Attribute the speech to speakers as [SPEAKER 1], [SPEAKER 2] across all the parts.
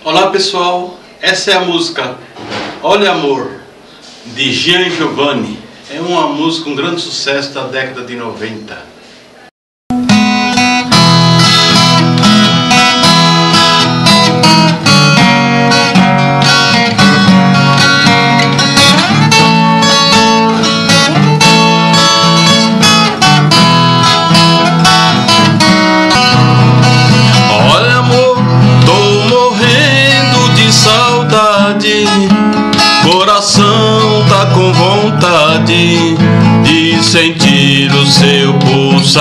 [SPEAKER 1] Olá pessoal, essa é a música Olha Amor, de Gian Giovanni. É uma música, um grande sucesso da década de 90.
[SPEAKER 2] Coração tá com vontade de sentir o seu pulsar.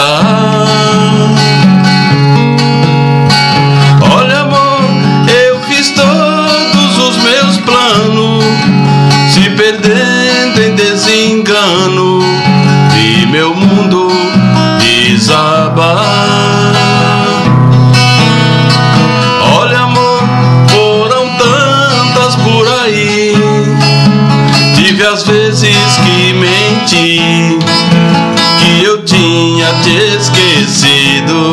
[SPEAKER 2] Olha amor, eu fiz todos os meus planos, se perdendo em desengano, vi meu mundo desabar. Olha amor, foram tantas por aí, tive as vezes que menti, que eu tinha te esquecido.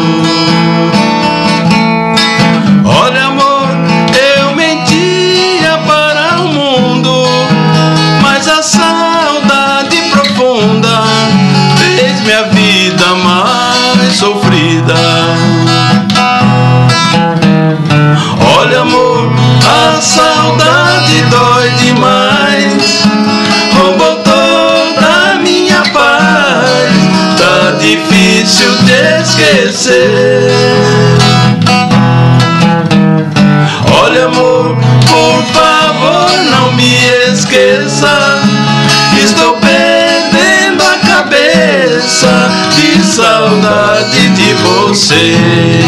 [SPEAKER 2] Olha amor, eu mentia para o mundo, mas a saudade profunda fez minha vida mais sofrida. Olha amor, a saudade dói demais, roubou toda a minha paz, tá difícil de esquecer. Olha amor, por favor não me esqueça, estou perdendo a cabeça de saudade de você.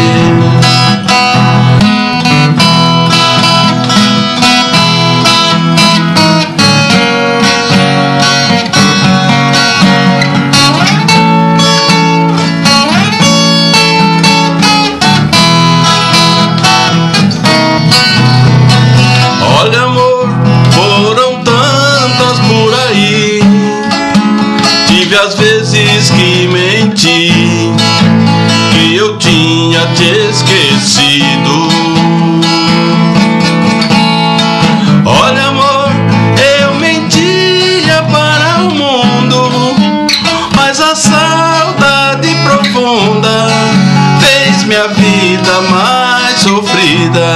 [SPEAKER 2] Olha amor, foram tantas por aí, tive as vezes que menti, que eu tinha te esquecido. Olha amor, eu mentia para o mundo, mas a saudade profunda fez minha vida mais sofrida.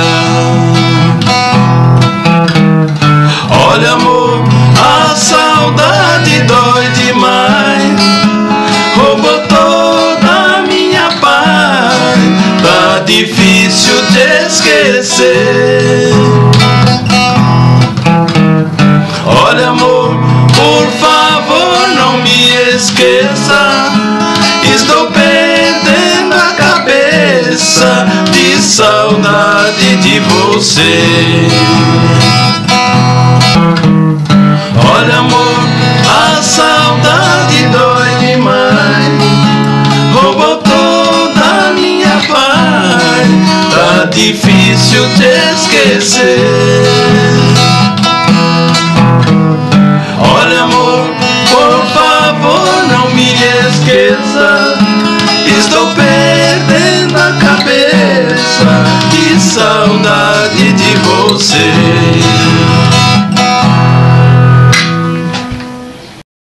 [SPEAKER 2] Olha amor, a saudade dói demais, roubou toda a minha paz, tá difícil de esquecer. Olha amor, por favor não me esqueça, estou perdendo a cabeça de saudade de você. Olha amor, a saudade dói demais, roubou toda a minha paz, tá difícil de esquecer. Olha amor, por favor não me esqueça, estou perdendo a cabeça de saudade de você.